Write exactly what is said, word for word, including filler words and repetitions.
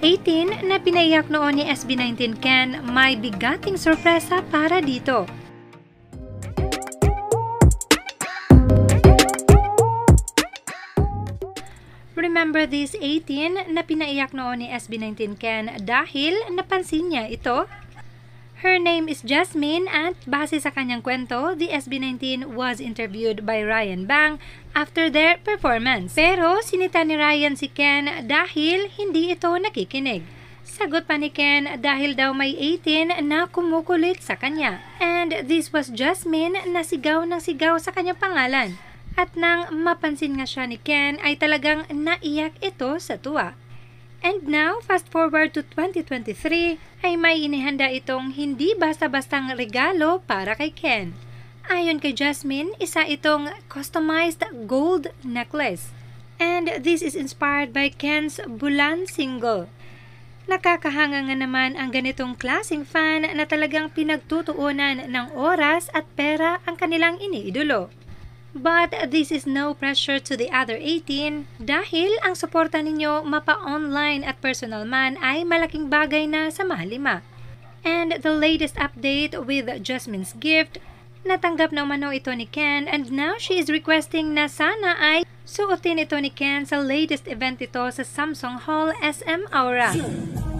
eighteen na pinaiyak noon ni S B nineteen Ken, may bigating sorpresa para dito. Remember this eighteen na pinaiyak noon ni S B nineteen Ken dahil napansin niya ito? Her name is Jasmine at base sa kanyang kwento, the S B nineteen was interviewed by Ryan Bang after their performance. Pero sinita ni Ryan si Ken dahil hindi ito nakikinig. Sagot pa ni Ken dahil daw may eighteen na kumukulit sa kanya. And this was Jasmine na sigaw ng sigaw sa kanyang pangalan. At nang mapansin nga siya ni Ken ay talagang naiyak ito sa tuwa. And now, fast forward to twenty twenty-three, ay may inihanda itong hindi basta-bastang regalo para kay Ken. Ayon kay Jasmine, isa itong customized gold necklace. And this is inspired by Ken's Bulan single. Nakakahanga nga naman ang ganitong klaseng fan na talagang pinagtutuunan ng oras at pera ang kanilang iniidolo. But this is no pressure to the other eighteen dahil ang suporta ninyo mapa-online at personal man ay malaking bagay na sa mahalima. And the latest update with Jasmine's gift, natanggap na umano ito ni Ken and now she is requesting na sana ay suotin ito ni Ken sa latest event ito sa Samsung Hall S M Aura.